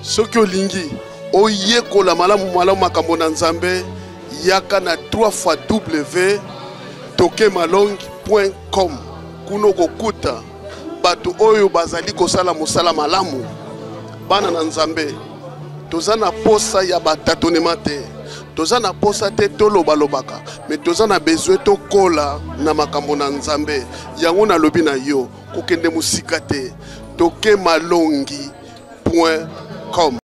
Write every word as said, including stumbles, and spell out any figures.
soki olingi oyekola malamu malamu makambo na Nzambe yaka na trois fois w tokemalong point com kuno kokuta bato oyo bazali kosala mosala malamu bana na Nzambe. Toza na posa ya batatonema te, toza na posa te toloba lobaka, mais toza na besoin to kola na makambo na Nzambe. Yango na lobi na yo kokende musika te tokemalongi point com.